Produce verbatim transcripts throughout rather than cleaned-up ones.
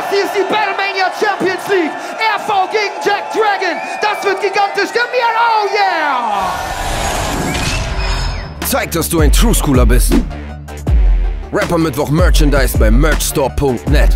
Das hier ist die Battlemania Champions League. R V gegen Jack Dragon. Das wird gigantisch. Gib mir ein Oh yeah! Zeig, dass du ein True Schooler bist. Rapper Mittwoch Merchandise bei merchstore punkt net.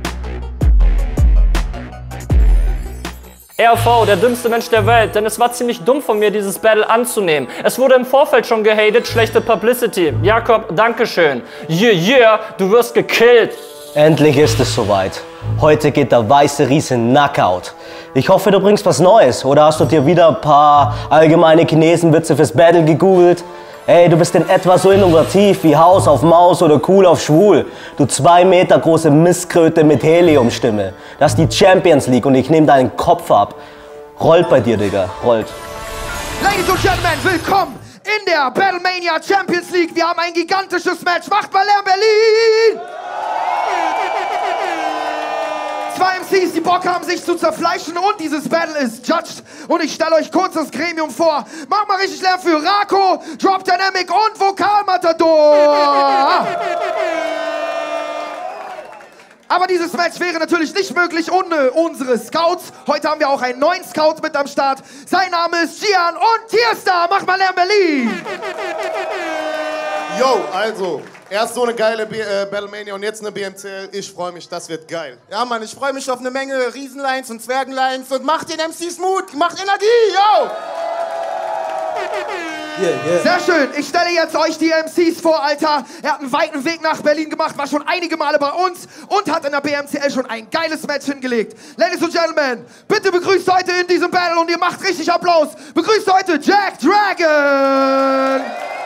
R V, der dümmste Mensch der Welt, denn es war ziemlich dumm von mir, dieses Battle anzunehmen. Es wurde im Vorfeld schon gehatet, schlechte Publicity. Jakob, dankeschön. Yeah, yeah, du wirst gekillt. Endlich ist es soweit. Heute geht der weiße Riese Knockout. Ich hoffe, du bringst was Neues. Oder hast du dir wieder ein paar allgemeine Chinesenwitze fürs Battle gegoogelt? Ey, du bist in etwa so innovativ wie Haus auf Maus oder Cool auf Schwul. Du zwei Meter große Mistkröte mit Heliumstimme. Das ist die Champions League und ich nehme deinen Kopf ab. Rollt bei dir, Digga. Rollt. Ladies and Gentlemen, willkommen in der Battlemania Champions League. Wir haben ein gigantisches Match. Macht mal Lärm, Berlin! Zwei M Cs, die Bock haben, sich zu zerfleischen, und dieses Battle ist judged. Und ich stelle euch kurz das Gremium vor. Mach mal richtig Lärm für Rako, Drop Dynamic und Vokalmatador. Aber dieses Match wäre natürlich nicht möglich ohne unsere Scouts. Heute haben wir auch einen neuen Scout mit am Start. Sein Name ist Gian und Tierstar. Mach mal Lärm, Berlin! Yo, also, erst so eine geile B äh, Battlemania und jetzt eine B M C L. Ich freue mich, das wird geil. Ja, Mann, ich freue mich auf eine Menge Riesenlines und Zwergenlines und macht den M Cs Mut, macht Energie, yo! Yeah, yeah. Sehr schön. Ich stelle jetzt euch die M Cs vor, Alter. Er hat einen weiten Weg nach Berlin gemacht, war schon einige Male bei uns und hat in der B M C L schon ein geiles Match hingelegt. Ladies and Gentlemen, bitte begrüßt heute in diesem Battle, und ihr macht richtig Applaus, begrüßt heute Jack Dragon!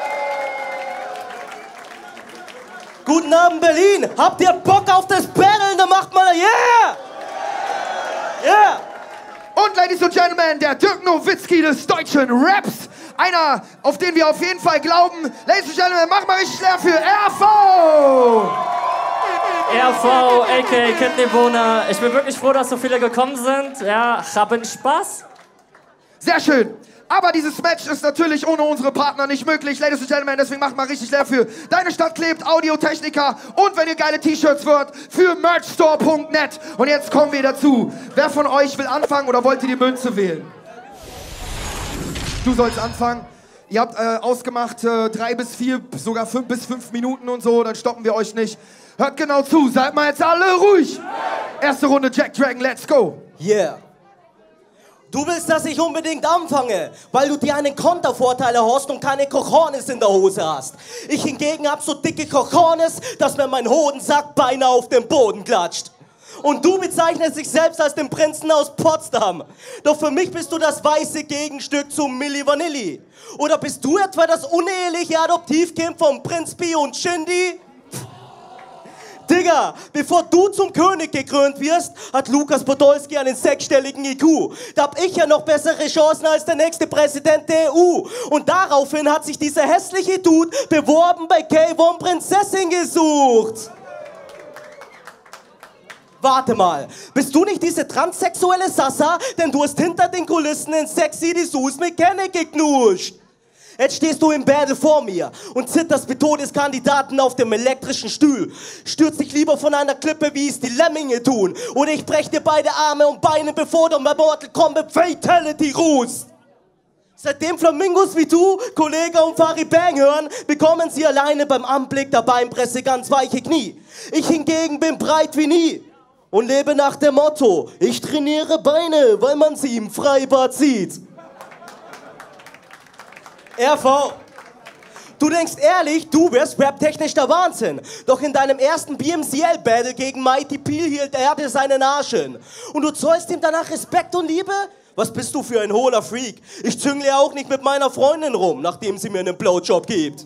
Guten Abend, Berlin! Habt ihr Bock auf das Battle? Dann macht mal yeah! Yeah! Und Ladies and Gentlemen, der Dirk Nowitzki des deutschen Raps. Einer, auf den wir auf jeden Fall glauben. Ladies and Gentlemen, mach mal richtig Lärm für R V! R V, aka Kidneybohne. Ich bin wirklich froh, dass so viele gekommen sind. Ja, haben Spaß. Sehr schön. Aber dieses Match ist natürlich ohne unsere Partner nicht möglich, Ladies and Gentlemen, deswegen macht mal richtig Lärm für Deine Stadt klebt, Audiotechniker, und wenn ihr geile T-Shirts wollt, für merchstore punkt net. Und jetzt kommen wir dazu. Wer von euch will anfangen oder wollt ihr die Münze wählen? Du sollst anfangen. Ihr habt äh, ausgemacht äh, drei bis vier, sogar fünf bis fünf Minuten und so, dann stoppen wir euch nicht. Hört genau zu, seid mal jetzt alle ruhig. Erste Runde Jack Dragon, let's go. Yeah. Du willst, dass ich unbedingt anfange, weil du dir einen Kontervorteil hast und keine Cojones in der Hose hast. Ich hingegen hab so dicke Cojones, dass mir mein Hodensack beinahe auf den Boden klatscht. Und du bezeichnest dich selbst als den Prinzen aus Potsdam. Doch für mich bist du das weiße Gegenstück zu Milli Vanilli. Oder bist du etwa das uneheliche Adoptivkind von Prinz Pi und Shindy? Digga, bevor du zum König gekrönt wirst, hat Lukas Podolski einen sechsstelligen I Q. Da hab ich ja noch bessere Chancen als der nächste Präsident der E U. Und daraufhin hat sich dieser hässliche Dude beworben bei K eins Prinzessin gesucht. Warte mal, bist du nicht diese transsexuelle Sassa? Denn du hast hinter den Kulissen in Sexy die Sus Mechanic geknuscht. Jetzt stehst du im Battle vor mir und zitterst wie Todeskandidaten auf dem elektrischen Stuhl. Stürzt dich lieber von einer Klippe, wie es die Lemminge tun. Oder ich brech dir beide Arme und Beine, bevor du bei Mortal Kombat Fatality ruhst. Seitdem Flamingos wie du, Kollega und Fari Bang hören, bekommen sie alleine beim Anblick der Beinpresse ganz weiche Knie. Ich hingegen bin breit wie nie und lebe nach dem Motto, ich trainiere Beine, weil man sie im Freibad sieht. R V, du denkst ehrlich, du wärst raptechnisch der Wahnsinn. Doch in deinem ersten B M C L-Battle gegen Mighty Peel hielt er dir seinen Arsch hin. Und du zollst ihm danach Respekt und Liebe? Was bist du für ein hohler Freak? Ich züngle auch nicht mit meiner Freundin rum, nachdem sie mir einen Blowjob gibt.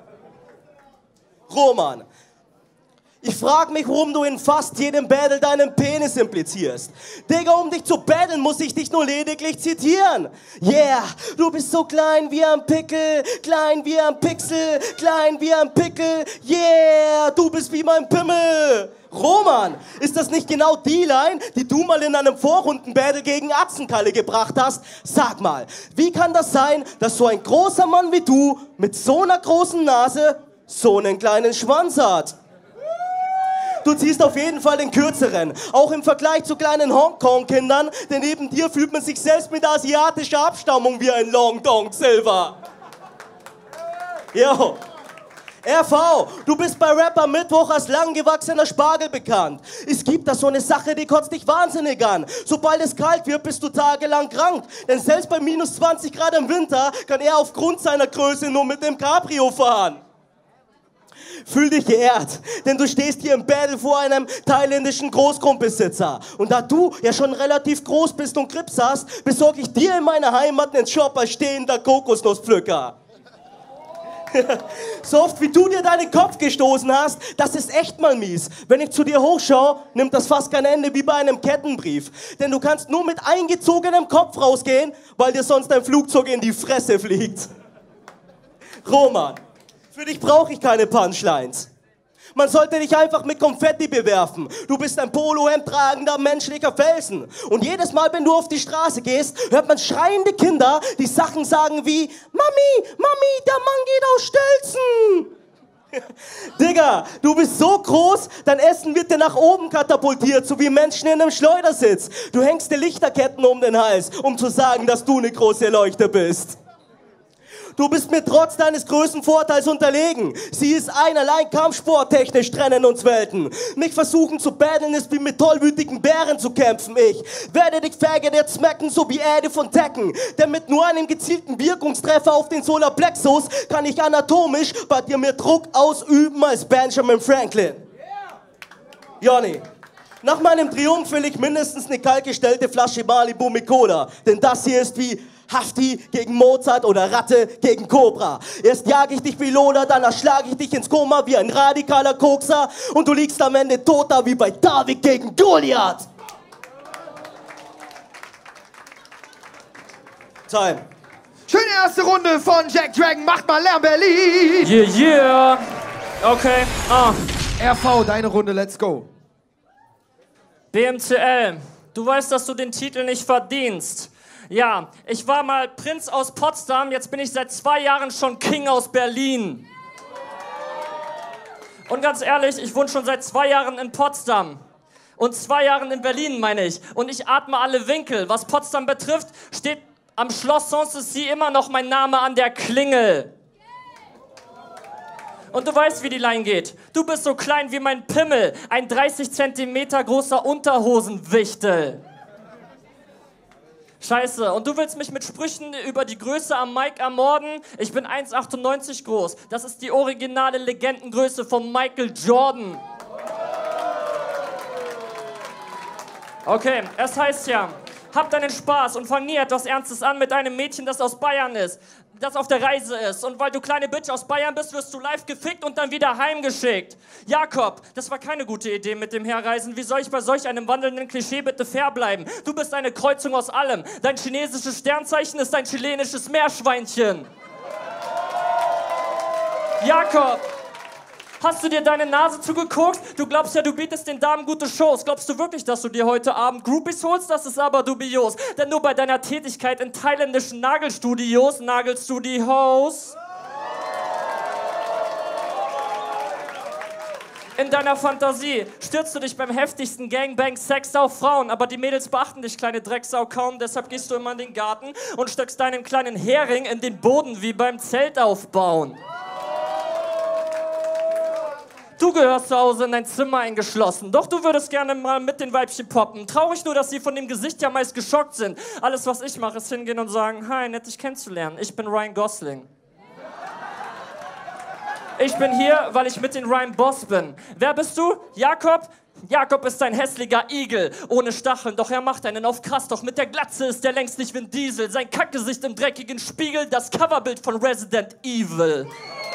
Roman, ich frag mich, warum du in fast jedem Battle deinen Penis implizierst. Digga, um dich zu battlen, muss ich dich nur lediglich zitieren. Yeah, du bist so klein wie ein Pickel, klein wie ein Pixel, klein wie ein Pickel. Yeah, du bist wie mein Pimmel. Roman, ist das nicht genau die Line, die du mal in einem Vorrunden-Battle gegen Atzenkalle gebracht hast? Sag mal, wie kann das sein, dass so ein großer Mann wie du mit so einer großen Nase so einen kleinen Schwanz hat? Du ziehst auf jeden Fall den kürzeren. Auch im Vergleich zu kleinen Hongkong-Kindern, denn neben dir fühlt man sich selbst mit asiatischer Abstammung wie ein Long Dong Silver. Jo. R V, du bist bei Rapper Mittwoch als langgewachsener Spargel bekannt. Es gibt da so eine Sache, die kotzt dich wahnsinnig an. Sobald es kalt wird, bist du tagelang krank. Denn selbst bei minus zwanzig Grad im Winter kann er aufgrund seiner Größe nur mit dem Cabrio fahren. Fühl dich geehrt, denn du stehst hier im Battle vor einem thailändischen Großgrundbesitzer. Und da du ja schon relativ groß bist und Grips hast, besorge ich dir in meiner Heimat einen Job als stehender Kokosnusspflücker. So oft wie du dir deinen Kopf gestoßen hast, das ist echt mal mies. Wenn ich zu dir hochschaue, nimmt das fast kein Ende wie bei einem Kettenbrief. Denn du kannst nur mit eingezogenem Kopf rausgehen, weil dir sonst ein Flugzeug in die Fresse fliegt. Roman, für dich brauche ich keine Punchlines. Man sollte dich einfach mit Konfetti bewerfen. Du bist ein Polohemd tragender menschlicher Felsen. Und jedes Mal, wenn du auf die Straße gehst, hört man schreiende Kinder, die Sachen sagen wie Mami, Mami, der Mann geht aus Stelzen. Digga, du bist so groß, dein Essen wird dir nach oben katapultiert, so wie Menschen in einem Schleudersitz. Du hängst dir Lichterketten um den Hals, um zu sagen, dass du eine große Leuchte bist. Du bist mir trotz deines Größenvorteils unterlegen. Sie ist ein, allein kampfsporttechnisch trennen uns Welten. Mich versuchen zu battlen ist wie mit tollwütigen Bären zu kämpfen. Ich werde dich Faggot jetzt smacken, so wie Eddie von Tekken. Denn mit nur einem gezielten Wirkungstreffer auf den Solarplexus kann ich anatomisch bei dir mehr Druck ausüben als Benjamin Franklin. Johnny. Nach meinem Triumph will ich mindestens eine kaltgestellte Flasche Malibu mit Cola. Denn das hier ist wie Hafti gegen Mozart oder Ratte gegen Cobra. Erst jage ich dich wie Lola, dann erschlage ich dich ins Koma wie ein radikaler Kokser und du liegst am Ende tot da wie bei David gegen Goliath. Time. Schöne erste Runde von Jack Dragon. Macht mal Lärm, Berlin. Yeah, yeah. Okay, ah. R V, deine Runde, let's go. B M C L, du weißt, dass du den Titel nicht verdienst. Ja, ich war mal Prinz aus Potsdam, jetzt bin ich seit zwei Jahren schon King aus Berlin. Und ganz ehrlich, ich wohne schon seit zwei Jahren in Potsdam. Und zwei Jahren in Berlin, meine ich. Und ich atme alle Winkel. Was Potsdam betrifft, steht am Schloss Sanssouci immer noch mein Name an der Klingel. Und du weißt, wie die Line geht. Du bist so klein wie mein Pimmel, ein dreißig Zentimeter großer Unterhosenwichtel. Scheiße, und du willst mich mit Sprüchen über die Größe am Mic ermorden? Ich bin eins Komma achtundneunzig groß. Das ist die originale Legendengröße von Michael Jordan. Okay, es heißt ja, hab deinen Spaß und fang nie etwas Ernstes an mit einem Mädchen, das aus Bayern ist, das auf der Reise ist. Und weil du kleine Bitch aus Bayern bist, wirst du live gefickt und dann wieder heimgeschickt. Jakob, das war keine gute Idee mit dem Herreisen. Wie soll ich bei solch einem wandelnden Klischee bitte fair bleiben? Du bist eine Kreuzung aus allem. Dein chinesisches Sternzeichen ist ein chilenisches Meerschweinchen. Jakob, hast du dir deine Nase zugeguckt? Du glaubst ja, du bietest den Damen gute Shows. Glaubst du wirklich, dass du dir heute Abend Groupies holst? Das ist aber dubios. Denn nur bei deiner Tätigkeit in thailändischen Nagelstudios nagelst du die Hoes. In deiner Fantasie stürzt du dich beim heftigsten Gangbang-Sex auf Frauen, aber die Mädels beachten dich, kleine Drecksau, kaum. Deshalb gehst du immer in den Garten und steckst deinen kleinen Hering in den Boden wie beim Zeltaufbauen. Du gehörst zu Hause in dein Zimmer eingeschlossen. Doch du würdest gerne mal mit den Weibchen poppen. Traurig nur, dass sie von dem Gesicht ja meist geschockt sind. Alles, was ich mache, ist hingehen und sagen, hi, nett dich kennenzulernen. Ich bin Ryan Gosling. Ich bin hier, weil ich mit den Ryan Boss bin. Wer bist du? Jakob? Jakob ist ein hässlicher Igel, ohne Stacheln, doch er macht einen auf krass. Doch mit der Glatze ist er längst nicht Vin Diesel. Sein Kackgesicht im dreckigen Spiegel, das Coverbild von Resident Evil.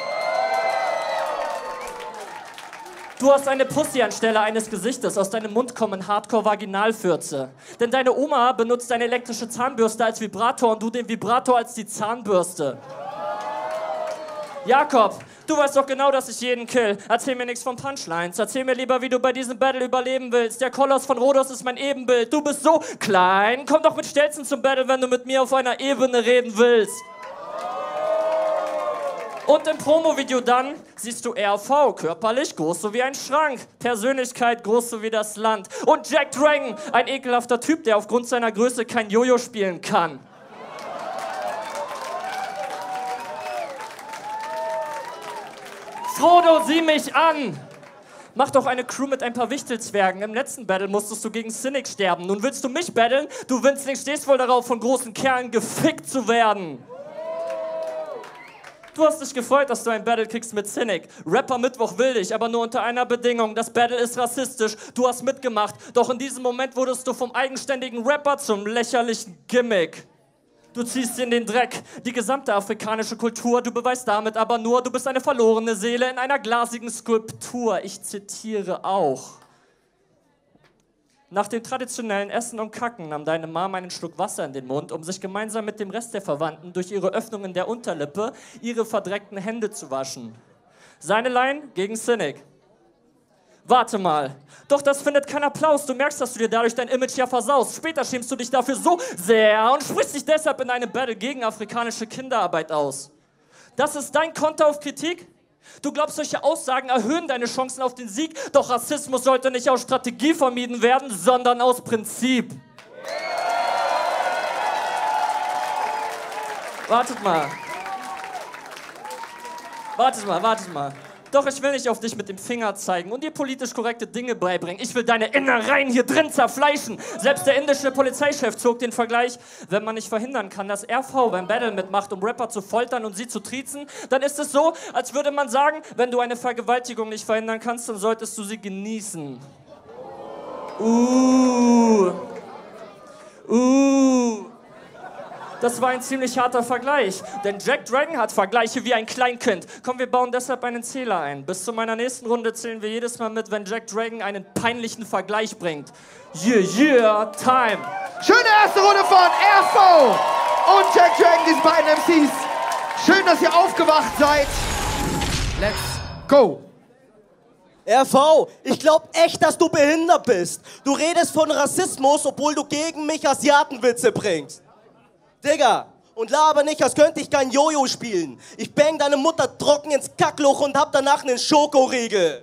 Du hast eine Pussy anstelle eines Gesichtes. Aus deinem Mund kommen Hardcore-Vaginalfürze. Denn deine Oma benutzt eine elektrische Zahnbürste als Vibrator und du den Vibrator als die Zahnbürste. Jakob, du weißt doch genau, dass ich jeden kill. Erzähl mir nichts von Punchlines. Erzähl mir lieber, wie du bei diesem Battle überleben willst. Der Koloss von Rhodos ist mein Ebenbild. Du bist so klein. Komm doch mit Stelzen zum Battle, wenn du mit mir auf einer Ebene reden willst. Und im Promo-Video dann siehst du R V, körperlich groß so wie ein Schrank, Persönlichkeit groß so wie das Land. Und Jack Dragon, ein ekelhafter Typ, der aufgrund seiner Größe kein Jojo spielen kann. Frodo, sieh mich an! Mach doch eine Crew mit ein paar Wichtelzwergen. Im letzten Battle musstest du gegen Cynic sterben. Nun willst du mich battlen? Du Winzling stehst wohl darauf, von großen Kerlen gefickt zu werden. Du hast dich gefreut, dass du ein Battle kriegst mit Cynic. Rapper Mittwoch will dich, aber nur unter einer Bedingung. Das Battle ist rassistisch, du hast mitgemacht. Doch in diesem Moment wurdest du vom eigenständigen Rapper zum lächerlichen Gimmick. Du ziehst in den Dreck, die gesamte afrikanische Kultur. Du beweist damit aber nur, du bist eine verlorene Seele in einer glasigen Skulptur. Ich zitiere auch. Nach dem traditionellen Essen und Kacken nahm deine Mom einen Schluck Wasser in den Mund, um sich gemeinsam mit dem Rest der Verwandten durch ihre Öffnungen der Unterlippe ihre verdreckten Hände zu waschen. Seine Line gegen Cynic. Warte mal, doch das findet keinen Applaus. Du merkst, dass du dir dadurch dein Image ja versaust. Später schämst du dich dafür so sehr und sprichst dich deshalb in einem Battle gegen afrikanische Kinderarbeit aus. Das ist dein Konter auf Kritik? Du glaubst, solche Aussagen erhöhen deine Chancen auf den Sieg, doch Rassismus sollte nicht aus Strategie vermieden werden, sondern aus Prinzip. Wartet mal. Wartet mal, wartet mal. Doch ich will nicht auf dich mit dem Finger zeigen und dir politisch korrekte Dinge beibringen. Ich will deine Innereien hier drin zerfleischen. Selbst der indische Polizeichef zog den Vergleich. Wenn man nicht verhindern kann, dass R V beim Battle mitmacht, um Rapper zu foltern und sie zu triezen, dann ist es so, als würde man sagen, wenn du eine Vergewaltigung nicht verhindern kannst, dann solltest du sie genießen. Uh. Uh. Das war ein ziemlich harter Vergleich, denn Jack Dragon hat Vergleiche wie ein Kleinkind. Komm, wir bauen deshalb einen Zähler ein. Bis zu meiner nächsten Runde zählen wir jedes Mal mit, wenn Jack Dragon einen peinlichen Vergleich bringt. Yeah, yeah, time. Schöne erste Runde von R V und Jack Dragon, diesen beiden M Cs. Schön, dass ihr aufgewacht seid. Let's go. R V, ich glaub echt, dass du behindert bist. Du redest von Rassismus, obwohl du gegen mich Asiatenwitze bringst. Digga, und laber nicht, als könnte ich kein Jojo spielen. Ich bang deine Mutter trocken ins Kackloch und hab danach einen Schokoriegel.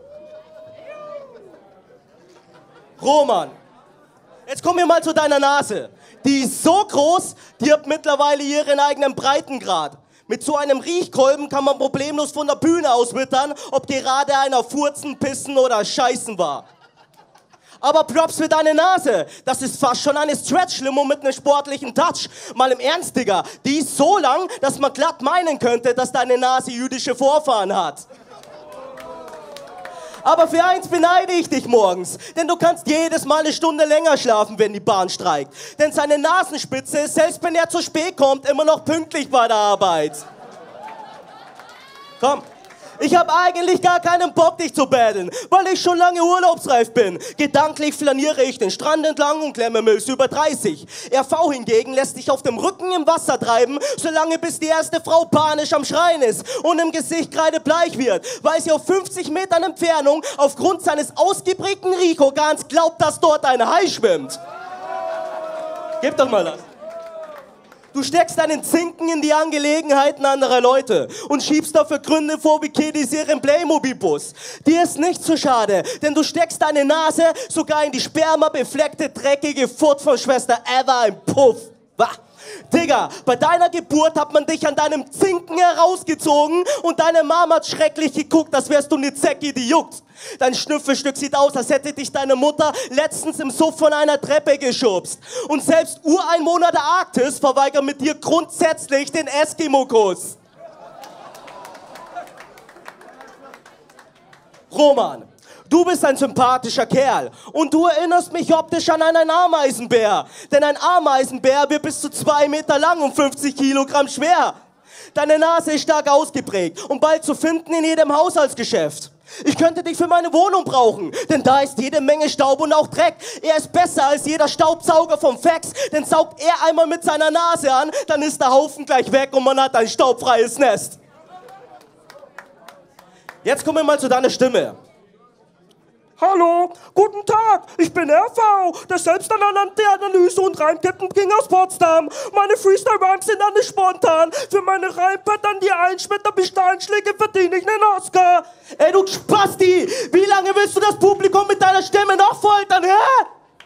Roman, jetzt komm mir mal zu deiner Nase. Die ist so groß, die hat mittlerweile ihren eigenen Breitengrad. Mit so einem Riechkolben kann man problemlos von der Bühne aus wittern, ob gerade einer furzen, pissen oder scheißen war. Aber Props für deine Nase. Das ist fast schon eine Stretch-Limo mit einem sportlichen Touch. Mal im Ernst, Digga. Die ist so lang, dass man glatt meinen könnte, dass deine Nase jüdische Vorfahren hat. Aber für eins beneide ich dich morgens. Denn du kannst jedes Mal eine Stunde länger schlafen, wenn die Bahn streikt. Denn seine Nasenspitze ist, selbst wenn er zu spät kommt, immer noch pünktlich bei der Arbeit. Komm. Ich hab eigentlich gar keinen Bock, dich zu battlen, weil ich schon lange urlaubsreif bin. Gedanklich flaniere ich den Strand entlang und klemme Mills über dreißig. R V hingegen lässt sich auf dem Rücken im Wasser treiben, solange bis die erste Frau panisch am Schreien ist und im Gesicht kreidebleich wird, weil sie auf fünfzig Metern Entfernung aufgrund seines ausgeprägten Riechorgans glaubt, dass dort ein Hai schwimmt. Gib doch mal das. Du steckst deinen Zinken in die Angelegenheiten anderer Leute und schiebst dafür Gründe vor wie Kiddies ihren Playmobil-Bus. Dir ist nicht zu schade, denn du steckst deine Nase sogar in die spermabefleckte, dreckige Furt von Schwester Eva im Puff. Wah. Digga, bei deiner Geburt hat man dich an deinem Zinken herausgezogen und deine Mama hat schrecklich geguckt, als wärst du eine Zecke, die juckt. Dein Schnüffelstück sieht aus, als hätte dich deine Mutter letztens im Suff von einer Treppe geschubst. Und selbst Ureinwohner der Arktis verweigern mit dir grundsätzlich den Eskimo-Kuss. Roman, du bist ein sympathischer Kerl und du erinnerst mich optisch an einen Ameisenbär. Denn ein Ameisenbär wird bis zu zwei Meter lang und fünfzig Kilogramm schwer. Deine Nase ist stark ausgeprägt und bald zu finden in jedem Haushaltsgeschäft. Ich könnte dich für meine Wohnung brauchen, denn da ist jede Menge Staub und auch Dreck. Er ist besser als jeder Staubsauger vom Fax, denn saugt er einmal mit seiner Nase an, dann ist der Haufen gleich weg und man hat ein staubfreies Nest. Jetzt kommen wir mal zu deiner Stimme. Hallo, guten Tag, ich bin R V, der selbsternannte Analyse- und Reimkippen-King aus Potsdam. Meine Freestyle-Rhymes sind alle spontan. Für meine Reimpattern, die Einschmetter bis Steinschläge, verdiene ich einen Oscar. Ey, du Spasti, wie lange willst du das Publikum mit deiner Stimme noch foltern, hä?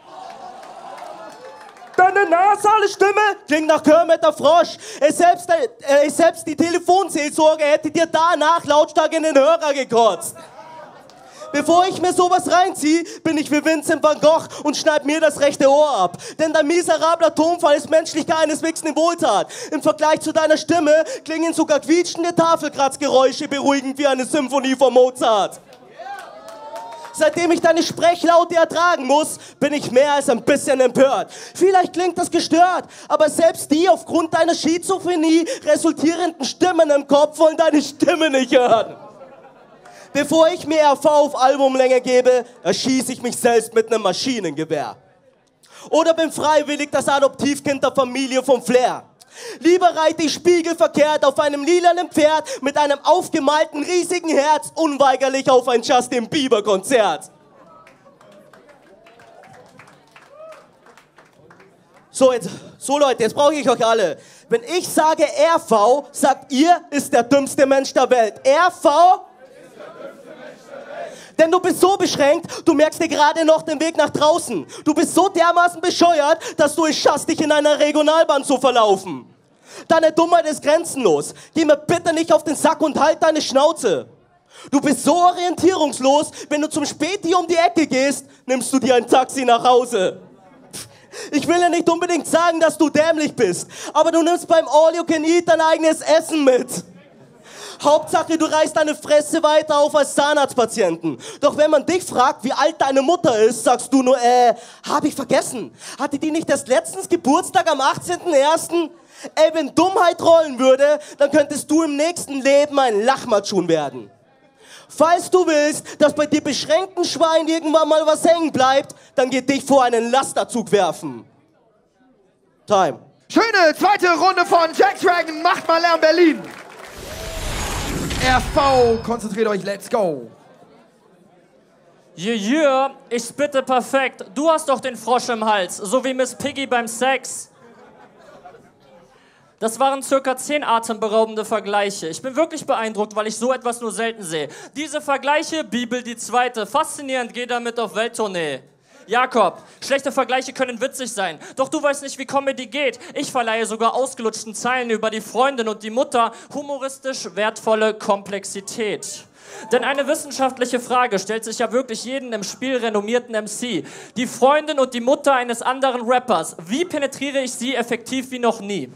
Deine nasale Stimme klingt nach Kermit der Frosch. Ey, selbst, äh, selbst die Telefonseelsorge hätte dir danach lautstark in den Hörer gekotzt. Bevor ich mir sowas reinziehe, bin ich wie Vincent van Gogh und schneid mir das rechte Ohr ab. Denn dein miserabler Tonfall ist menschlich keineswegs eine Wohltat. Im Vergleich zu deiner Stimme klingen sogar quietschende Tafelkratzgeräusche beruhigend wie eine Symphonie von Mozart. Seitdem ich deine Sprechlaute ertragen muss, bin ich mehr als ein bisschen empört. Vielleicht klingt das gestört, aber selbst die aufgrund deiner Schizophrenie resultierenden Stimmen im Kopf wollen deine Stimme nicht hören. Bevor ich mir R V auf Albumlänge gebe, erschieße ich mich selbst mit einem Maschinengewehr. Oder bin freiwillig das Adoptivkind der Familie vom Flair. Lieber reite ich spiegelverkehrt auf einem lilanen Pferd mit einem aufgemalten riesigen Herz unweigerlich auf ein Justin Bieber Konzert. So, jetzt, so Leute, jetzt brauche ich euch alle. Wenn ich sage R V, sagt ihr, ist der dümmste Mensch der Welt. R V? Denn du bist so beschränkt, du merkst dir gerade noch den Weg nach draußen. Du bist so dermaßen bescheuert, dass du es schaffst, dich in einer Regionalbahn zu verlaufen. Deine Dummheit ist grenzenlos. Geh mir bitte nicht auf den Sack und halt deine Schnauze. Du bist so orientierungslos, wenn du zum Späti um die Ecke gehst, nimmst du dir ein Taxi nach Hause. Ich will ja nicht unbedingt sagen, dass du dämlich bist, aber du nimmst beim All You Can Eat dein eigenes Essen mit. Hauptsache, du reißt deine Fresse weiter auf als Zahnarztpatienten. Doch wenn man dich fragt, wie alt deine Mutter ist, sagst du nur, äh, hab ich vergessen. Hatte die nicht erst letztens Geburtstag am achtzehnten ersten? Ey, wenn Dummheit rollen würde, dann könntest du im nächsten Leben ein Lachmatschun werden. Falls du willst, dass bei dir beschränkten Schwein irgendwann mal was hängen bleibt, dann geh dich vor einen Lasterzug werfen. Time. Schöne zweite Runde von Jack Dragon. Macht mal Lärm, Berlin. R V, konzentriert euch, let's go. Yeah, yeah, ich spitte perfekt. Du hast doch den Frosch im Hals, so wie Miss Piggy beim Sex. Das waren circa zehn atemberaubende Vergleiche. Ich bin wirklich beeindruckt, weil ich so etwas nur selten sehe. Diese Vergleiche, Bibel die zweite. Faszinierend, geh damit auf Welttournee. Jakob, schlechte Vergleiche können witzig sein, doch du weißt nicht, wie Comedy geht. Ich verleihe sogar ausgelutschten Zeilen über die Freundin und die Mutter humoristisch wertvolle Komplexität. Denn eine wissenschaftliche Frage stellt sich ja wirklich jeden im Spiel renommierten M C. Die Freundin und die Mutter eines anderen Rappers. Wie penetriere ich sie effektiv wie noch nie?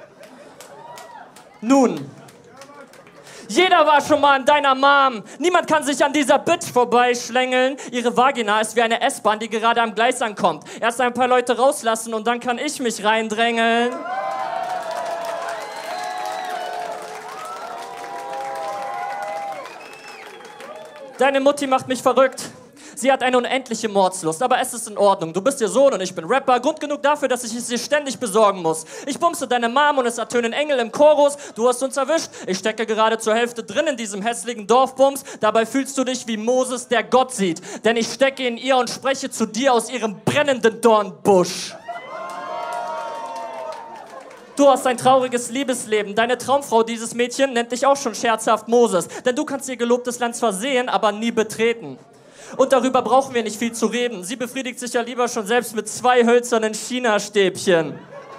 Nun, jeder war schon mal an deiner Mom. Niemand kann sich an dieser Bitch vorbeischlängeln. Ihre Vagina ist wie eine S-Bahn, die gerade am Gleis ankommt. Erst ein paar Leute rauslassen und dann kann ich mich reindrängeln. Deine Mutti macht mich verrückt. Sie hat eine unendliche Mordslust, aber es ist in Ordnung. Du bist ihr Sohn und ich bin Rapper. Grund genug dafür, dass ich es dir ständig besorgen muss. Ich bumse deine Mom und es ertönen Engel im Chorus. Du hast uns erwischt. Ich stecke gerade zur Hälfte drin in diesem hässlichen Dorfbums. Dabei fühlst du dich wie Moses, der Gott sieht. Denn ich stecke in ihr und spreche zu dir aus ihrem brennenden Dornbusch. Du hast ein trauriges Liebesleben. Deine Traumfrau, dieses Mädchen, nennt dich auch schon scherzhaft Moses. Denn du kannst ihr gelobtes Land zwar sehen, aber nie betreten. Und darüber brauchen wir nicht viel zu reden. Sie befriedigt sich ja lieber schon selbst mit zwei hölzernen China-Stäbchen.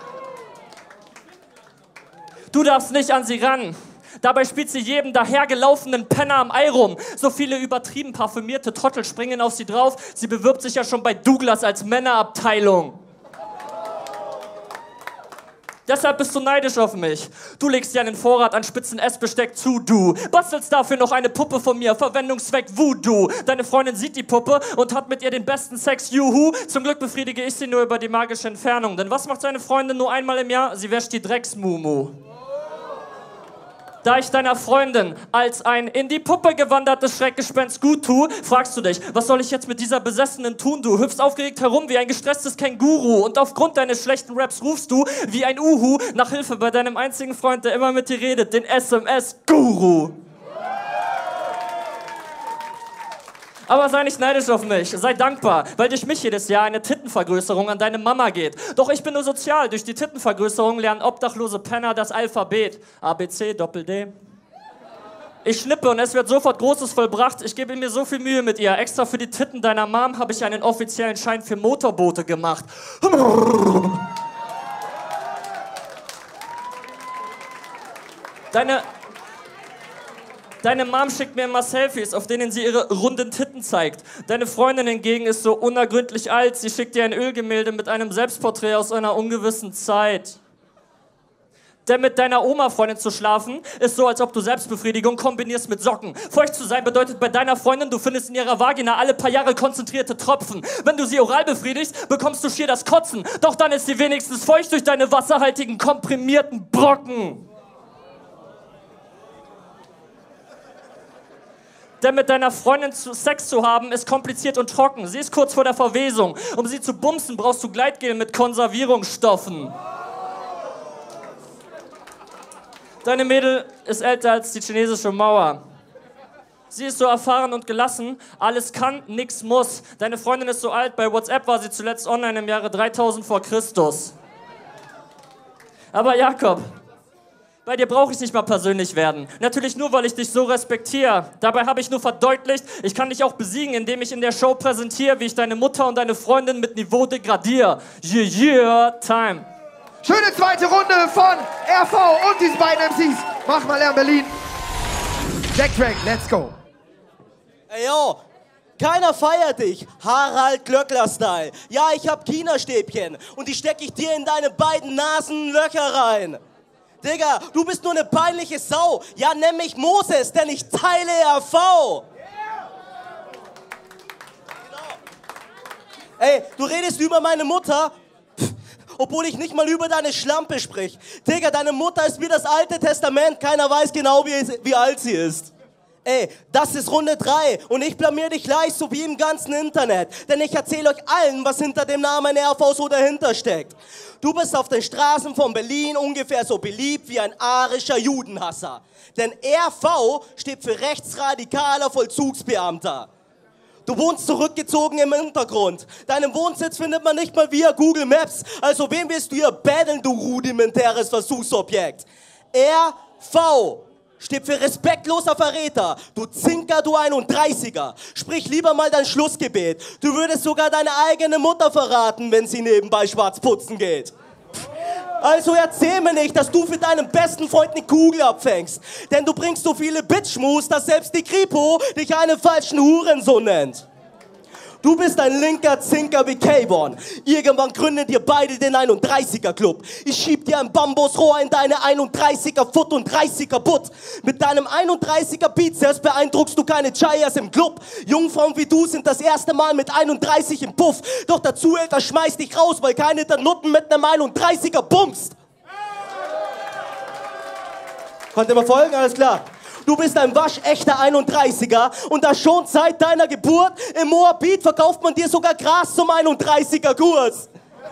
Du darfst nicht an sie ran. Dabei spielt sie jedem dahergelaufenen Penner am Ei rum. So viele übertrieben parfümierte Trottel springen auf sie drauf. Sie bewirbt sich ja schon bei Douglas als Männerabteilung. Deshalb bist du neidisch auf mich. Du legst dir einen Vorrat an spitzen Essbesteck zu, du. Bastelst dafür noch eine Puppe von mir, Verwendungszweck Voodoo. Deine Freundin sieht die Puppe und hat mit ihr den besten Sex, juhu. Zum Glück befriedige ich sie nur über die magische Entfernung. Denn was macht seine Freundin nur einmal im Jahr? Sie wäscht die Drecksmumu. Da ich deiner Freundin als ein in die Puppe gewandertes Schreckgespenst gut tue, fragst du dich, was soll ich jetzt mit dieser Besessenen tun, du? Hüpfst aufgeregt herum wie ein gestresstes Känguru und aufgrund deines schlechten Raps rufst du wie ein Uhu nach Hilfe bei deinem einzigen Freund, der immer mit dir redet, den S M S-Guru. Aber sei nicht neidisch auf mich, sei dankbar, weil durch mich jedes Jahr eine Tittenvergrößerung an deine Mama geht. Doch ich bin nur sozial, durch die Tittenvergrößerung lernen obdachlose Penner das Alphabet. A, B, C, Doppel-D. Ich schnippe und es wird sofort Großes vollbracht. Ich gebe mir so viel Mühe mit ihr. Extra für die Titten deiner Mom habe ich einen offiziellen Schein für Motorboote gemacht. Deine... Deine Mom schickt mir immer Selfies, auf denen sie ihre runden Titten zeigt. Deine Freundin hingegen ist so unergründlich alt, sie schickt dir ein Ölgemälde mit einem Selbstporträt aus einer ungewissen Zeit. Denn mit deiner Oma-Freundin zu schlafen, ist so, als ob du Selbstbefriedigung kombinierst mit Socken. Feucht zu sein bedeutet bei deiner Freundin, du findest in ihrer Vagina alle paar Jahre konzentrierte Tropfen. Wenn du sie oral befriedigst, bekommst du schier das Kotzen. Doch dann ist sie wenigstens feucht durch deine wasserhaltigen, komprimierten Brocken. Denn mit deiner Freundin zu Sex zu haben, ist kompliziert und trocken. Sie ist kurz vor der Verwesung. Um sie zu bumsen, brauchst du Gleitgel mit Konservierungsstoffen. Deine Mädel ist älter als die chinesische Mauer. Sie ist so erfahren und gelassen, alles kann, nix muss. Deine Freundin ist so alt, bei WhatsApp war sie zuletzt online im Jahre dreitausend vor Christus. Aber Jakob... Bei dir brauche ich nicht mal persönlich werden. Natürlich nur, weil ich dich so respektiere. Dabei habe ich nur verdeutlicht, ich kann dich auch besiegen, indem ich in der Show präsentiere, wie ich deine Mutter und deine Freundin mit Niveau degradiere. Yeah, yeah, time. Schöne zweite Runde von R V und diesen beiden M Cs. Mach mal Lärm Berlin. Jack Drake, let's go. Ey, yo. Keiner feiert dich, Harald Glöckler-Style. Ja, ich hab China-Stäbchen und die steck ich dir in deine beiden Nasenlöcher rein. Digga, du bist nur eine peinliche Sau. Ja, nenn mich Moses, denn ich teile R V. Genau. Ey, du redest über meine Mutter, pff, obwohl ich nicht mal über deine Schlampe sprich. Digga, deine Mutter ist wie das Alte Testament. Keiner weiß genau, wie, wie alt sie ist. Ey, das ist Runde drei und ich blamier dich gleich, so wie im ganzen Internet. Denn ich erzähle euch allen, was hinter dem Namen R V so dahinter steckt. Du bist auf den Straßen von Berlin ungefähr so beliebt wie ein arischer Judenhasser. Denn R V steht für rechtsradikaler Vollzugsbeamter. Du wohnst zurückgezogen im Untergrund. Deinen Wohnsitz findet man nicht mal via Google Maps. Also wen willst du hier battlen, du rudimentäres Versuchsobjekt? R V steht für respektloser Verräter. Du Zinker, du einunddreißiger. Sprich lieber mal dein Schlussgebet. Du würdest sogar deine eigene Mutter verraten, wenn sie nebenbei schwarz putzen geht. Also erzähl mir nicht, dass du für deinen besten Freund eine Kugel abfängst. Denn du bringst so viele Bitchmoves, dass selbst die Kripo dich einen falschen Hurensohn nennt. Du bist ein linker Zinker wie K-Born. Irgendwann gründet ihr beide den einunddreißiger Club. Ich schieb dir ein Bambusrohr in deine einunddreißiger Foot und dreißiger Butt. Mit deinem einunddreißiger Bizeps beeindruckst du keine Chayas im Club. Jungfrauen wie du sind das erste Mal mit einunddreißig im Puff. Doch der Zuhälter schmeißt dich raus, weil keine der Nutten mit einem einunddreißiger bumst. Könnt ihr mal folgen? Alles klar. Du bist ein waschechter einunddreißiger und das schon seit deiner Geburt. Im Moabit verkauft man dir sogar Gras zum einunddreißiger Kurs.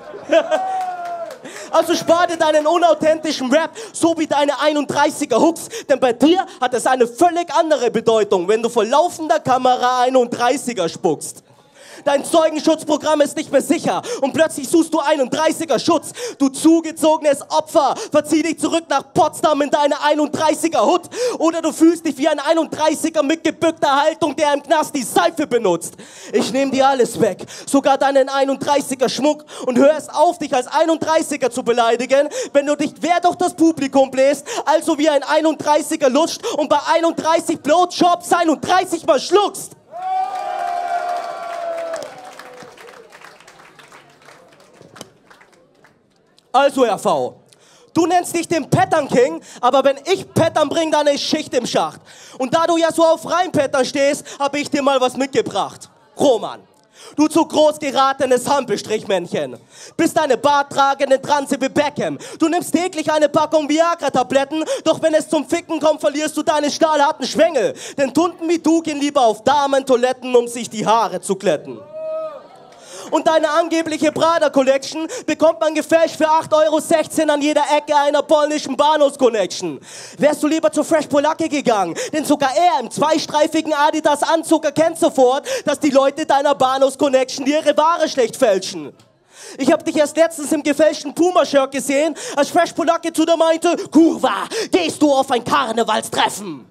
Also spar dir deinen unauthentischen Rap, so wie deine einunddreißiger Hooks. Denn bei dir hat es eine völlig andere Bedeutung, wenn du vor laufender Kamera einunddreißiger spuckst. Dein Zeugenschutzprogramm ist nicht mehr sicher und plötzlich suchst du einunddreißiger Schutz. Du zugezogenes Opfer, verzieh dich zurück nach Potsdam in deine einunddreißiger Hut. Oder du fühlst dich wie ein einunddreißiger mit gebückter Haltung, der im Knast die Seife benutzt. Ich nehm dir alles weg, sogar deinen einunddreißiger Schmuck und hör es auf, dich als einunddreißiger zu beleidigen, wenn du dich quer durch das Publikum bläst, also wie ein einunddreißiger lutscht und bei einunddreißig Blowjobs einunddreißig mal schluckst. Also R V, du nennst dich den Pattern King, aber wenn ich Pattern bring, dann ist Schicht im Schacht. Und da du ja so auf Reinpattern stehst, habe ich dir mal was mitgebracht. Roman, du zu groß geratenes Hampelstrichmännchen, bist eine barttragende Transe wie Beckham. Du nimmst täglich eine Packung Viagra-Tabletten, doch wenn es zum Ficken kommt, verlierst du deine stahlharten Schwengel. Denn Tunden wie du gehen lieber auf Damentoiletten, um sich die Haare zu glätten. Und deine angebliche Prada Collection bekommt man gefälscht für acht Euro sechzehn an jeder Ecke einer polnischen Bahnhofsconnection. Wärst du lieber zu Fresh Polacke gegangen, denn sogar er im zweistreifigen Adidas-Anzug erkennt sofort, dass die Leute deiner Bahnhofsconnection ihre Ware schlecht fälschen. Ich hab dich erst letztens im gefälschten Puma-Shirt gesehen, als Fresh Polacke zu dir meinte, Kurva, gehst du auf ein Karnevalstreffen?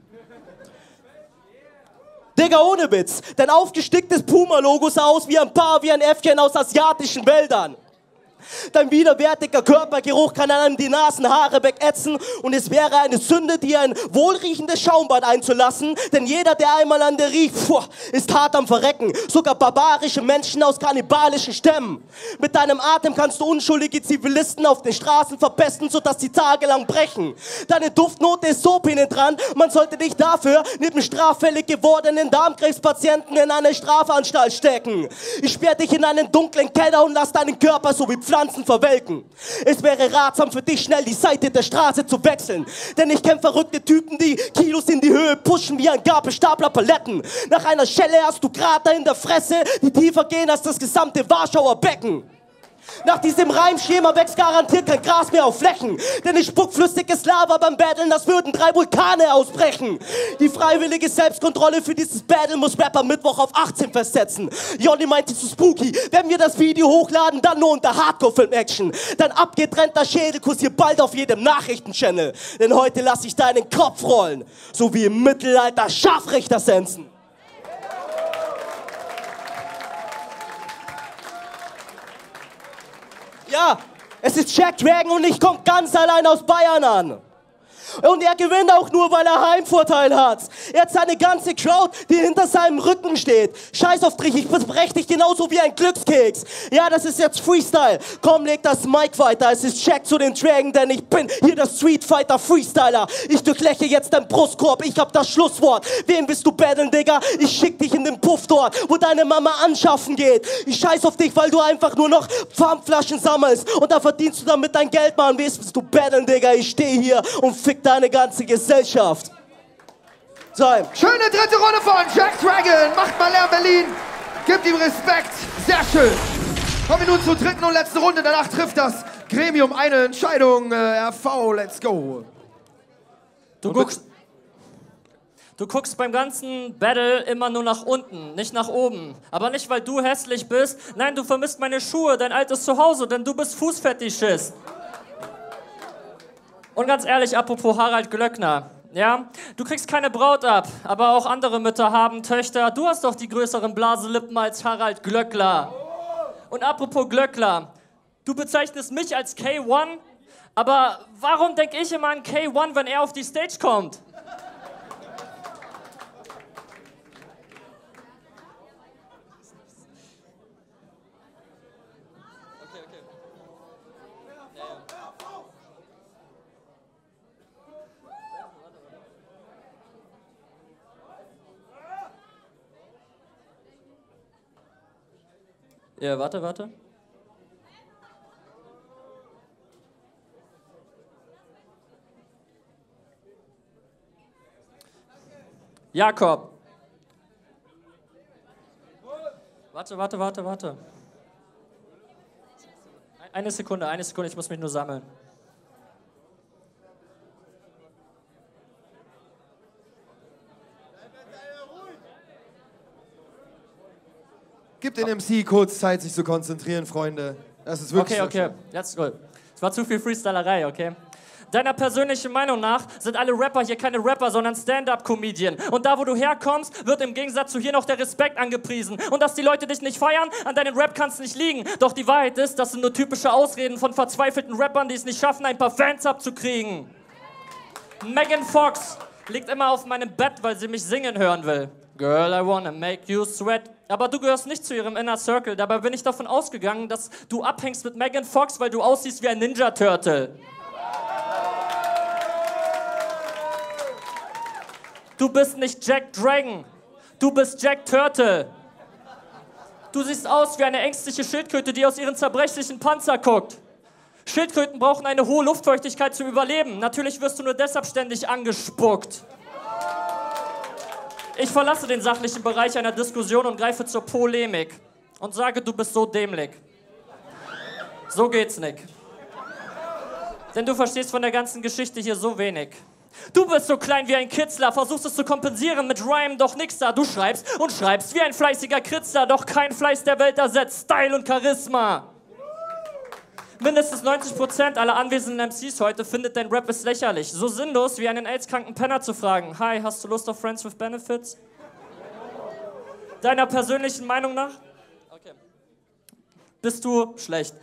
Digga, ohne Witz, dein aufgesticktes Puma-Logo sah aus wie ein Paar, wie ein Äffchen aus asiatischen Wäldern. Dein widerwärtiger Körpergeruch kann einem die Nasenhaare wegätzen und es wäre eine Sünde, dir ein wohlriechendes Schaumbad einzulassen, denn jeder, der einmal an dir riecht, puh, ist hart am Verrecken. Sogar barbarische Menschen aus kannibalischen Stämmen. Mit deinem Atem kannst du unschuldige Zivilisten auf den Straßen verpesten, sodass sie tagelang brechen. Deine Duftnote ist so penetrant, man sollte dich dafür neben straffällig gewordenen Darmkrebspatienten in eine Strafanstalt stecken. Ich sperre dich in einen dunklen Keller und lass deinen Körper so wie Pflanzen verwelken. Es wäre ratsam für dich, schnell die Seite der Straße zu wechseln. Denn ich kenn verrückte Typen, die Kilos in die Höhe pushen wie ein Gabelstapler Paletten. Nach einer Schelle hast du Krater in der Fresse, die tiefer gehen als das gesamte Warschauer Becken. Nach diesem Reimschema wächst garantiert kein Gras mehr auf Flächen. Denn ich spuck flüssiges Lava beim Battlen, das würden drei Vulkane ausbrechen. Die freiwillige Selbstkontrolle für dieses Battle muss Rapper Mittwoch auf achtzehn festsetzen. Johnny meinte zu spooky, wenn wir das Video hochladen, dann nur unter Hardcore-Film-Action. Dein abgetrennter Schädel kursiert bald auf jedem Nachrichtenchannel. Denn heute lass ich deinen Kopf rollen, so wie im Mittelalter Scharfrichter sensen. Ja, es ist Jack Dragon und ich komme ganz allein aus Bayern an. Und er gewinnt auch nur, weil er Heimvorteil hat. Er hat seine ganze Crowd, die hinter seinem Rücken steht. Scheiß auf dich, ich bespreche dich genauso wie ein Glückskeks. Ja, das ist jetzt Freestyle. Komm, leg das Mic weiter. Es ist Jack zu den Dragon, denn ich bin hier der Street Fighter Freestyler. Ich durchläche jetzt deinen Brustkorb, ich hab das Schlusswort. Wen willst du battlen, Digga? Ich schick dich in den Puff dort, wo deine Mama anschaffen geht. Ich scheiß auf dich, weil du einfach nur noch Pfandflaschen sammelst. Und da verdienst du damit dein Geld, Mann. Wen willst du battlen, Digga? Ich steh hier und fick deine ganze Gesellschaft. Time. Schöne dritte Runde von Jack Dragon. Macht mal Lärm, Berlin. Gebt ihm Respekt. Sehr schön. Kommen wir nun zur dritten und letzten Runde. Danach trifft das Gremium eine Entscheidung. Äh, R V, let's go. Du guckst, du guckst beim ganzen Battle immer nur nach unten, nicht nach oben. Aber nicht, weil du hässlich bist. Nein, du vermisst meine Schuhe, dein altes Zuhause, denn du bist Fußfetischist. Und ganz ehrlich, apropos Harald Glöckner, ja, du kriegst keine Braut ab, aber auch andere Mütter haben Töchter. Du hast doch die größeren Blaselippen als Harald Glöckler. Und apropos Glöckler, du bezeichnest mich als K eins, aber warum denke ich immer an K eins, wenn er auf die Stage kommt? Ja, warte, warte. Jakob. Warte, warte, warte, warte. Eine Sekunde, eine Sekunde, ich muss mich nur sammeln. Gebt den M C kurz Zeit, sich zu konzentrieren, Freunde. Das ist wirklich Okay, okay, jetzt gut. Es war zu viel Freestylerei, okay? Deiner persönlichen Meinung nach sind alle Rapper hier keine Rapper, sondern Stand-Up-Comedian. Und da, wo du herkommst, wird im Gegensatz zu hier noch der Respekt angepriesen. Und dass die Leute dich nicht feiern, an deinen Rap kann es nicht liegen. Doch die Wahrheit ist, das sind nur typische Ausreden von verzweifelten Rappern, die es nicht schaffen, ein paar Fans abzukriegen. Megan Fox liegt immer auf meinem Bett, weil sie mich singen hören will. Girl, I wanna make you sweat. Aber du gehörst nicht zu ihrem Inner Circle. Dabei bin ich davon ausgegangen, dass du abhängst mit Megan Fox, weil du aussiehst wie ein Ninja Turtle. Du bist nicht Jack Dragon. Du bist Jack Turtle. Du siehst aus wie eine ängstliche Schildkröte, die aus ihren zerbrechlichen Panzer guckt. Schildkröten brauchen eine hohe Luftfeuchtigkeit zum Überleben. Natürlich wirst du nur deshalb ständig angespuckt. Ich verlasse den sachlichen Bereich einer Diskussion und greife zur Polemik. und sage, du bist so dämlich. So geht's nicht. Denn du verstehst von der ganzen Geschichte hier so wenig. Du bist so klein wie ein Kitzler, versuchst es zu kompensieren mit Rhyme, doch nix da. Du schreibst und schreibst wie ein fleißiger Kritzler, doch kein Fleiß der Welt ersetzt Style und Charisma. Mindestens neunzig Prozent aller anwesenden M Cs heute findet dein Rap ist lächerlich. So sinnlos wie einen AIDS-kranken Penner zu fragen. Hi, hast du Lust auf Friends with Benefits? Deiner persönlichen Meinung nach? Okay. Bist du schlecht.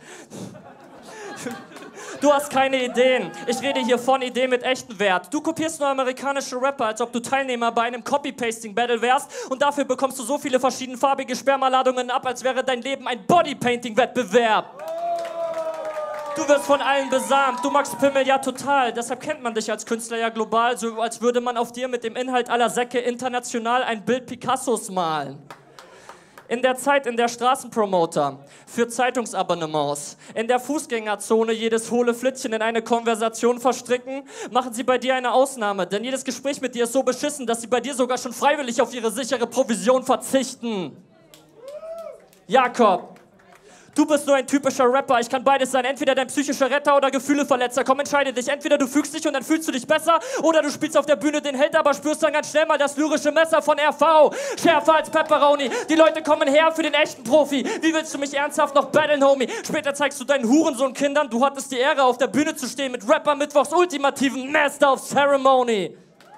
Du hast keine Ideen. Ich rede hier von Ideen mit echtem Wert. Du kopierst nur amerikanische Rapper, als ob du Teilnehmer bei einem Copy-Pasting-Battle wärst und dafür bekommst du so viele verschiedenfarbige Spermaladungen ab, als wäre dein Leben ein Bodypainting-Wettbewerb. Du wirst von allen besamt, du magst Pimmel ja total, deshalb kennt man dich als Künstler ja global, so als würde man auf dir mit dem Inhalt aller Säcke international ein Bild Picassos malen. In der Zeit, in der Straßenpromoter für Zeitungsabonnements in der Fußgängerzone jedes hohle Flittchen in eine Konversation verstricken, machen sie bei dir eine Ausnahme. Denn jedes Gespräch mit dir ist so beschissen, dass sie bei dir sogar schon freiwillig auf ihre sichere Provision verzichten. Jakob, du bist nur ein typischer Rapper. Ich kann beides sein. Entweder dein psychischer Retter oder Gefühleverletzer. Komm, entscheide dich. Entweder du fügst dich und dann fühlst du dich besser oder du spielst auf der Bühne den Held, aber spürst dann ganz schnell mal das lyrische Messer von R V. Schärfer als Pepperoni. Die Leute kommen her für den echten Profi. Wie willst du mich ernsthaft noch battlen, Homie? Später zeigst du deinen Hurensohn-Kindern, du hattest die Ehre, auf der Bühne zu stehen mit Rapper Mittwochs ultimativen Master of Ceremony.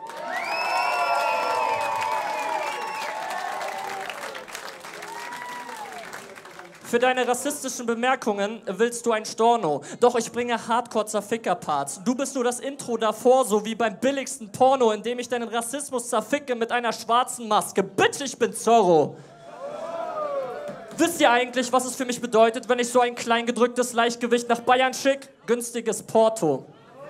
Für deine rassistischen Bemerkungen willst du ein Storno. Doch ich bringe Hardcore-Zerficker-Parts. Du bist nur das Intro davor, so wie beim billigsten Porno, in dem ich deinen Rassismus zerficke mit einer schwarzen Maske. Bitch, ich bin Zorro. Wisst ihr eigentlich, was es für mich bedeutet, wenn ich so ein kleingedrücktes Leichtgewicht nach Bayern schick? Günstiges Porto.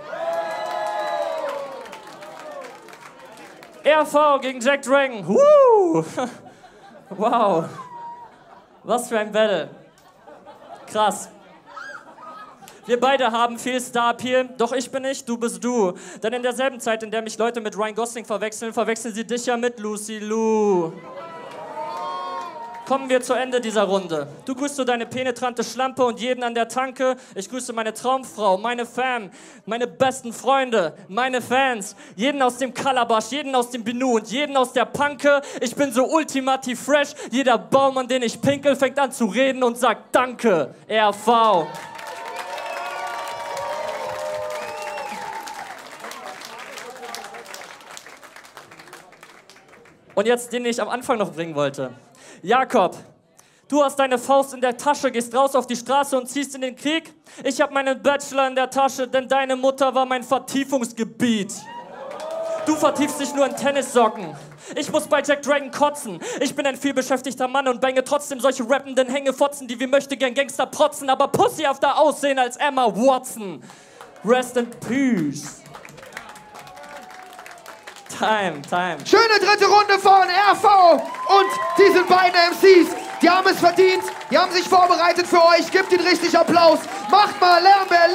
R V gegen Jack Dragon. Woo! Wow. Was für ein Battle. Krass. Wir beide haben viel Star-Appeal, doch ich bin ich, du bist du. Denn in derselben Zeit, in der mich Leute mit Ryan Gosling verwechseln, verwechseln sie dich ja mit Lucy Lou. Kommen wir zu Ende dieser Runde. Du grüßt so deine penetrante Schlampe und jeden an der Tanke. Ich grüße meine Traumfrau, meine Fam, meine besten Freunde, meine Fans. Jeden aus dem Calabash, jeden aus dem Binu und jeden aus der Panke. Ich bin so ultimativ fresh. Jeder Baum, an den ich pinkel, fängt an zu reden und sagt Danke, R V. Und jetzt den, den ich am Anfang noch bringen wollte. Jakob, du hast deine Faust in der Tasche, gehst raus auf die Straße und ziehst in den Krieg. Ich hab meinen Bachelor in der Tasche, denn deine Mutter war mein Vertiefungsgebiet. Du vertiefst dich nur in Tennissocken. Ich muss bei Jack Dragon kotzen. Ich bin ein vielbeschäftigter Mann und bange trotzdem solche rappenden Hängefotzen, die wie möchte gern Gangster protzen, aber pussyhafter aussehen als Emma Watson. Rest in peace. Time, time. Schöne dritte Runde von R V und diesen beiden M Cs. Die haben es verdient, die haben sich vorbereitet für euch. Gebt ihnen richtig Applaus. Macht mal Lärm, Berlin!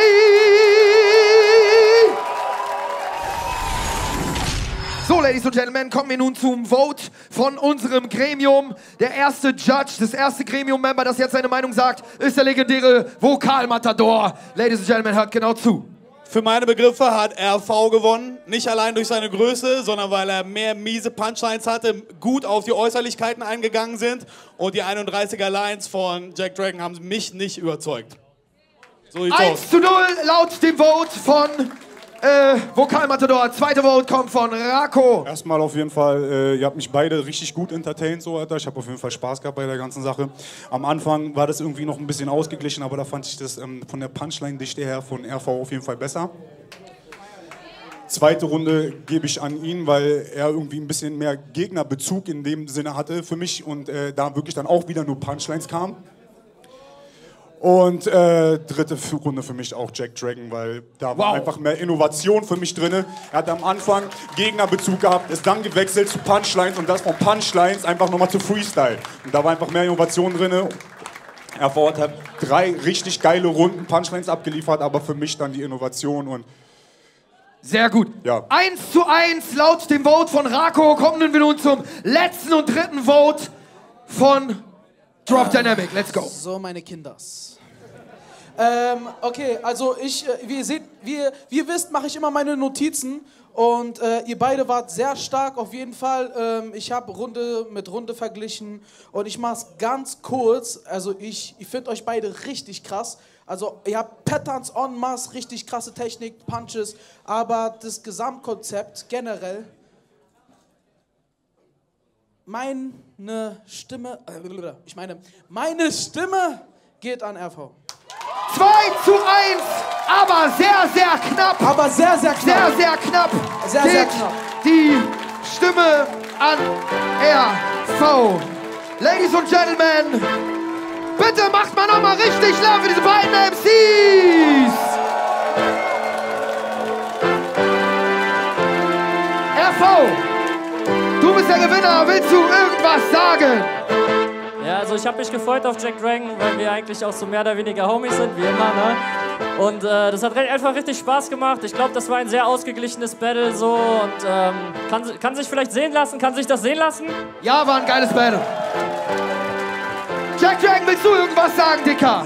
So, Ladies und Gentlemen, kommen wir nun zum Vote von unserem Gremium. Der erste Judge, das erste Gremium-Member, das jetzt seine Meinung sagt, ist der legendäre Vokalmatador. Ladies and Gentlemen, hört genau zu. Für meine Begriffe hat R V gewonnen, nicht allein durch seine Größe, sondern weil er mehr miese Punchlines hatte, gut auf die Äußerlichkeiten eingegangen sind und die einunddreißiger Lines von Jack Dragon haben mich nicht überzeugt. So sieht's aus. eins zu null laut dem Vote von äh, Vokalmatador. Zweite Vote kommt von Rako. Erstmal auf jeden Fall, äh, ihr habt mich beide richtig gut entertained, so, Alter. Ich habe auf jeden Fall Spaß gehabt bei der ganzen Sache. Am Anfang war das irgendwie noch ein bisschen ausgeglichen, aber da fand ich das ähm, von der Punchline-Dichte her von R V auf jeden Fall besser. Zweite Runde gebe ich an ihn, weil er irgendwie ein bisschen mehr Gegnerbezug in dem Sinne hatte für mich und äh, da wirklich dann auch wieder nur Punchlines kamen. Und äh, dritte Runde für mich auch Jack Dragon, weil da war wow. einfach mehr Innovation für mich drin. Er hat am Anfang Gegnerbezug gehabt, ist dann gewechselt zu Punchlines und das von Punchlines einfach nochmal zu Freestyle. Und da war einfach mehr Innovation drin. Er hat drei richtig geile Runden Punchlines abgeliefert, aber für mich dann die Innovation und sehr gut. Ja. eins zu eins laut dem Vote von Rako. Kommen wir nun zum letzten und dritten Vote von Drop Dynamic, let's go. So, meine Kinders. Ähm, okay, also ich, äh, wie ihr seht, wie, wie ihr wisst, mache ich immer meine Notizen. Und äh, ihr beide wart sehr stark, auf jeden Fall. Ähm, ich habe Runde mit Runde verglichen und ich mache es ganz kurz. Also ich, ich finde euch beide richtig krass. Also ihr habt Patterns en masse, richtig krasse Technik, Punches, aber das Gesamtkonzept generell, meine Stimme, äh, ich meine, meine Stimme geht an R V. zwei zu eins, aber sehr, sehr knapp. Aber sehr, sehr knapp. Sehr, sehr knapp. Sehr, geht sehr knapp. Die Stimme an R V. Ladies und Gentlemen, bitte macht mal nochmal richtig laut für diese beiden M Cs. R V, du bist der Gewinner. Willst du irgendwas sagen? Ja, also ich habe mich gefreut auf Jack Dragon, weil wir eigentlich auch so mehr oder weniger Homies sind, wie immer, ne? Und äh, das hat einfach richtig Spaß gemacht. Ich glaube, das war ein sehr ausgeglichenes Battle so und ähm, kann, kann sich vielleicht sehen lassen, kann sich das sehen lassen? Ja, war ein geiles Battle. Jack Dragon, willst du irgendwas sagen, Dicker?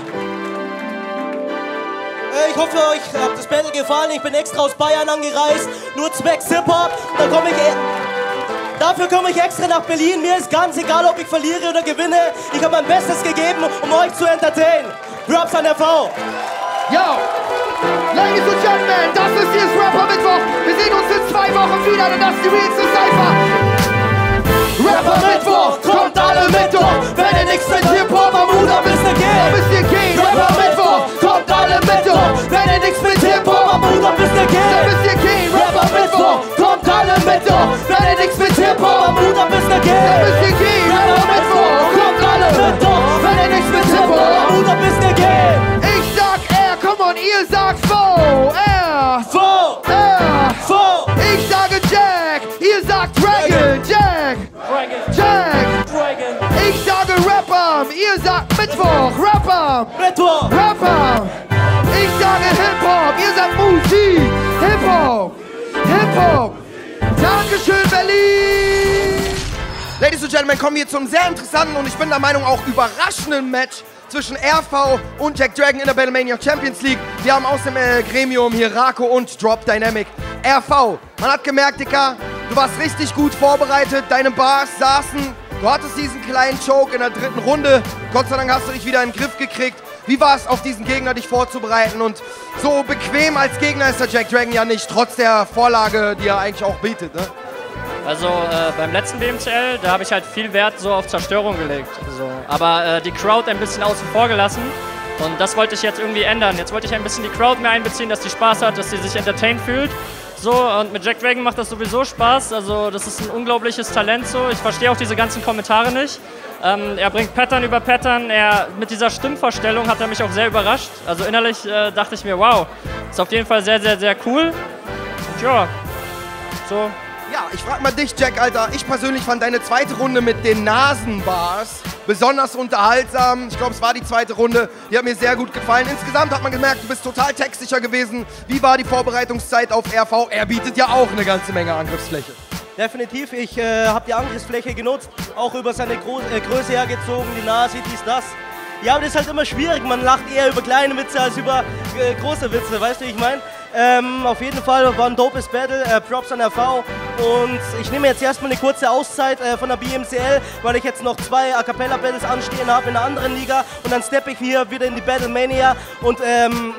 Ich hoffe, euch hat das Battle gefallen. Ich bin extra aus Bayern angereist, nur zwecks Hip-Hop. Da komme ich... Dafür komme ich extra nach Berlin. Mir ist ganz egal, ob ich verliere oder gewinne. Ich habe mein Bestes gegeben, um euch zu entertainen. Props an R V. Yo, Ladies and Gentlemen, das ist hier das Rapper Mittwoch. Wir sehen uns in zwei Wochen wieder, denn das ist die realste Cypher. Rapper Mittwoch, kommt alle mit doch. Wenn ihr nichts mit Hip-Hop am Hut habt, müsst ihr gehen. Müsst ihr gehen. Rapper Mittwoch, kommt alle mit doch. Wenn ihr nichts mit Hip-Hop am Hut habt, müsst ihr gehen. Dann müsst ihr gehen. Rapper Mittwoch, kommt alle mit doch. Wenn ihr nichts mit Hip-Hop am Hut habt, müsst ihr gehen. Dann müsst ihr gehen. Rapper Mittwoch, kommt alle mit doch. Wenn ihr nichts mit Hip-Hop am Hut habt, müsst ihr gehen. Ich sag R, come on, ihr sagt V. R. V. R. V. Ich sage Jack, ihr sagt Dragon. Jack. Dragon. Jack. Dragon. Ich sage Rapper, ihr sagt Mittwoch. Rapper. Mittwoch. Rapper. Ich sage Hip-Hop, ihr sagt Musik. Hip-Hop. Hip-Hop. Dankeschön, Berlin. Ladies and Gentlemen, kommen wir zum sehr interessanten und ich bin der Meinung auch überraschenden Match zwischen R V und Jack Dragon in der Battlemania Champions League. Wir haben aus dem äh, Gremium hier Rako und Drop Dynamic. R V, man hat gemerkt, Dicker, du warst richtig gut vorbereitet, deine Bars saßen, du hattest diesen kleinen Choke in der dritten Runde. Gott sei Dank hast du dich wieder in den Griff gekriegt. Wie war es, auf diesen Gegner dich vorzubereiten? Und so bequem als Gegner ist der Jack Dragon ja nicht, trotz der Vorlage, die er eigentlich auch bietet, ne? Also äh, beim letzten B M C L, da habe ich halt viel Wert so auf Zerstörung gelegt. So. Aber äh, die Crowd ein bisschen außen vor gelassen. Und das wollte ich jetzt irgendwie ändern. Jetzt wollte ich ein bisschen die Crowd mehr einbeziehen, dass die Spaß hat, dass sie sich entertained fühlt. So, und mit Jack Dragon macht das sowieso Spaß. Also das ist ein unglaubliches Talent so. Ich verstehe auch diese ganzen Kommentare nicht. Ähm, er bringt Pattern über Pattern. Er, mit dieser Stimmvorstellung hat er mich auch sehr überrascht. Also innerlich äh, dachte ich mir, wow, ist auf jeden Fall sehr, sehr, sehr cool. Und ja, so. Ja, ich frag mal dich, Jack, Alter. Ich persönlich fand deine zweite Runde mit den Nasenbars besonders unterhaltsam. Ich glaube, es war die zweite Runde. Die hat mir sehr gut gefallen. Insgesamt hat man gemerkt, du bist total textsicher gewesen. Wie war die Vorbereitungszeit auf R V? Er bietet ja auch eine ganze Menge Angriffsfläche. Definitiv, ich äh, habe die Angriffsfläche genutzt, auch über seine Gro äh, Größe hergezogen, die Nase, dies, das. Ja, aber das ist halt immer schwierig, man lacht eher über kleine Witze als über äh, große Witze, weißt du, wie ich meine? Ähm, auf jeden Fall war ein dopes Battle, äh, Props an R V und ich nehme jetzt erstmal eine kurze Auszeit äh, von der B M C L, weil ich jetzt noch zwei A Cappella Battles anstehen habe in einer anderen Liga und dann steppe ich hier wieder in die Battlemania und ähm,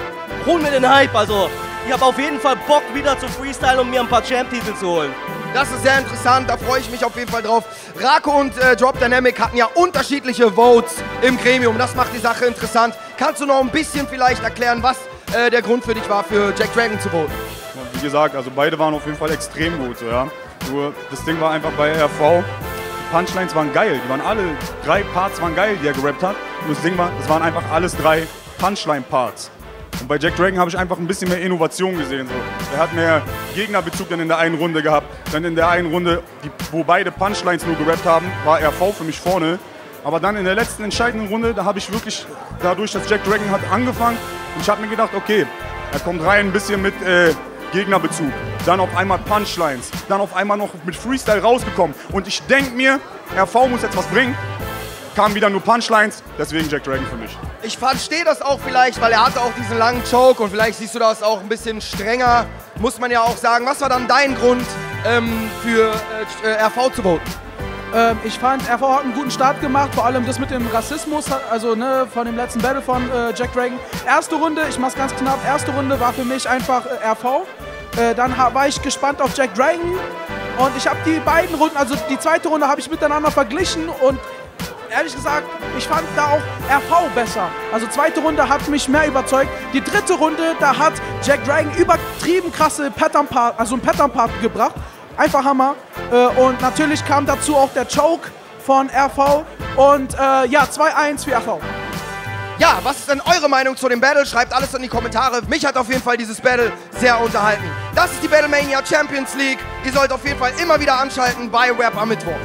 hol mir den Hype, also ich habe auf jeden Fall Bock wieder zu freestylen und mir ein paar Champ-Titel zu holen. Das ist sehr interessant, da freue ich mich auf jeden Fall drauf. Rako und äh, Drop Dynamic hatten ja unterschiedliche Votes im Gremium, das macht die Sache interessant. Kannst du noch ein bisschen vielleicht erklären, was äh, der Grund für dich war, für Jack Dragon zu voten? Wie gesagt, also beide waren auf jeden Fall extrem gut, so, ja. Nur das Ding war einfach bei R V, die Punchlines waren geil, die waren alle, drei Parts waren geil, die er gerappt hat. Nur das Ding war, es waren einfach alles drei Punchline-Parts. Und bei Jack Dragon habe ich einfach ein bisschen mehr Innovation gesehen. So. Er hat mehr Gegnerbezug dann in der einen Runde gehabt. Dann in der einen Runde, die, wo beide Punchlines nur gerappt haben, war R V für mich vorne. Aber dann in der letzten entscheidenden Runde, da habe ich wirklich, dadurch, dass Jack Dragon hat angefangen, und ich habe mir gedacht, okay, er kommt rein ein bisschen mit äh, Gegnerbezug. Dann auf einmal Punchlines. Dann auf einmal noch mit Freestyle rausgekommen. Und ich denke mir, R V muss jetzt was bringen. kamen wieder nur Punchlines, deswegen Jack Dragon für mich. Ich verstehe das auch vielleicht, weil er hatte auch diesen langen Choke und vielleicht siehst du das auch ein bisschen strenger, muss man ja auch sagen. Was war dann dein Grund ähm, für äh, R V zu voten? Ähm, ich fand, R V hat einen guten Start gemacht, vor allem das mit dem Rassismus, also ne, von dem letzten Battle von äh, Jack Dragon. Erste Runde, ich mach's ganz knapp, erste Runde war für mich einfach äh, R V. Äh, dann war ich gespannt auf Jack Dragon und ich habe die beiden Runden, also die zweite Runde habe ich miteinander verglichen und ehrlich gesagt, ich fand da auch R V besser. Also zweite Runde hat mich mehr überzeugt. Die dritte Runde, da hat Jack Dragon übertrieben krasse Pattern-Part, also ein Pattern-Part gebracht. Einfach Hammer. Und natürlich kam dazu auch der Choke von R V. Und äh, ja, zwei eins für R V. Ja, was ist denn eure Meinung zu dem Battle? Schreibt alles in die Kommentare. Mich hat auf jeden Fall dieses Battle sehr unterhalten. Das ist die Battlemania Champions League. Ihr sollt auf jeden Fall immer wieder anschalten bei Rap am Mittwoch.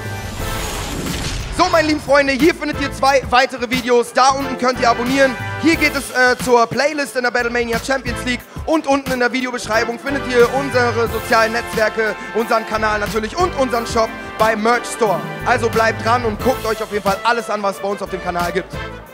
So, meine lieben Freunde, hier findet ihr zwei weitere Videos. Da unten könnt ihr abonnieren. Hier geht es äh, zur Playlist in der Battlemania Champions League. Und unten in der Videobeschreibung findet ihr unsere sozialen Netzwerke, unseren Kanal natürlich und unseren Shop bei Merch Store. Also bleibt dran und guckt euch auf jeden Fall alles an, was es bei uns auf dem Kanal gibt.